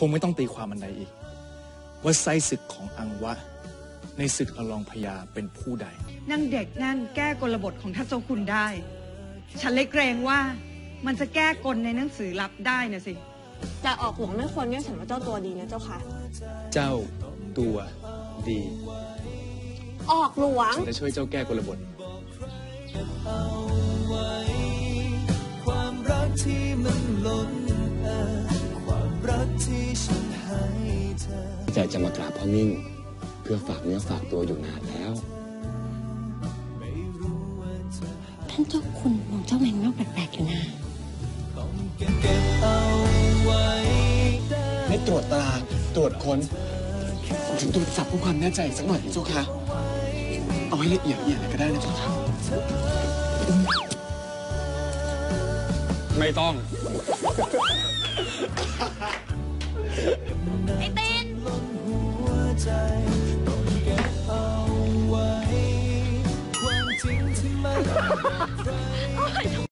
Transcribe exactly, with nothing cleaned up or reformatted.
งไม่ต้องตีความมันใดอีกว่าไส้ศึกของอังวะในศึกอลองพญาเป็นผู้ใดนางเด็กนั่นแก้กลบทของท่านเจ้าคุณได้ ฉันเลยเกรงว่ามันจะแก้กลในหนังสือลับได้นะสิแต่ออกหลวงไม่ควรเรียกฉันว่าเจ้าตัวดีนะเจ้าค่ะเจ้าตัวดีออกหลวงฉันจะช่วยเจ้าแก้กลบทความรักที่มันล้นเอ่อความรักที่ฉันให้เธอใจจะมากราบพ่อมิ่งเพื่อฝากเนื้อฝากตัวอยู่นานแล้วท่านเจ้าคุณมองเจ้าแมงนอกแปลกๆอยู่นะไม่ตรวจตาตรวจค้นถึงตรวจจับเพื่อความแน่ใจสักหน่อยเจ้าค่ะเอาให้ละเอียดละเอียดเลยก็ได้นะเจ้าค่ะไม่ต้องไอ้ตีน